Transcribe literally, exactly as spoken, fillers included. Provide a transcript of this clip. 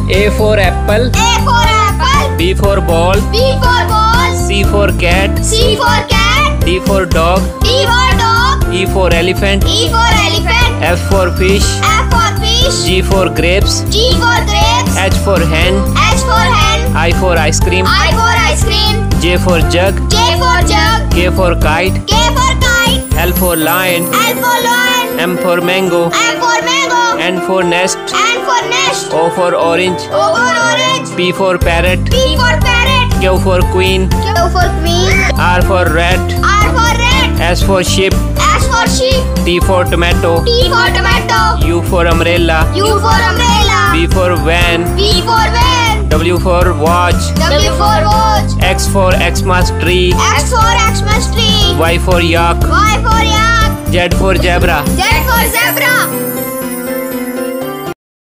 A for apple. A for apple. B for ball. B for ball. C for cat. C for cat. D for dog. D for dog. E for elephant. E for elephant. F for fish. F for fish. G for grapes. G for grapes. H for hen. H for hen. I for ice cream. I for ice cream. J for jug. J for jug. K for kite. K for kite. L for lion. L for lion. M for mango. M for mango. N for nest. N for nest. O for orange. O for orange. P for parrot. P for parrot. Q for queen. Q for queen. R for rat. R for rat. S for sheep. S for sheep. T for tomato. T for tomato. U for umbrella. U for umbrella. V for van. V for van. W for watch. W for watch. X for Xmas tree. X for Xmas tree. Y for yak. Y for yak. Z for zebra. Z for zebra.